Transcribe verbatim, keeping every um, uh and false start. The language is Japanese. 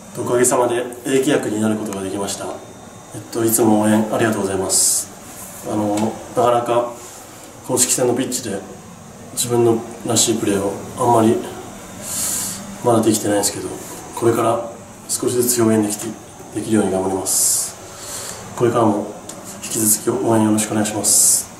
おかげさまで英規約になることができました。えっと、いつも応援ありがとうございます。あのなかなか公式戦のピッチで自分のらしいプレーをあんまりまだできてないんですけど、これから少しずつ表現できてできるように頑張ります。これからも引き続き応援よろしくお願いします。